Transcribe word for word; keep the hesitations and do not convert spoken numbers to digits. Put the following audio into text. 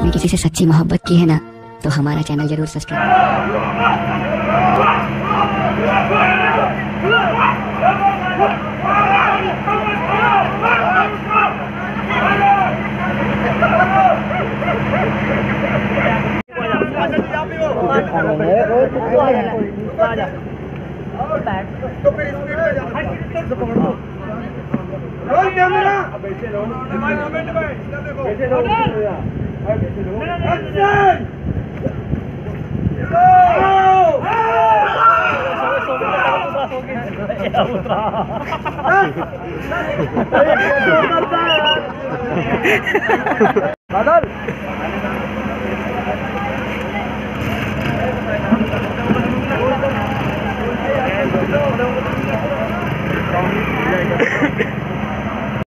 आपने किसी से सच्ची मोहब्बत की है ना, तो हमारा चैनल जरूर सब्सक्राइब। बादल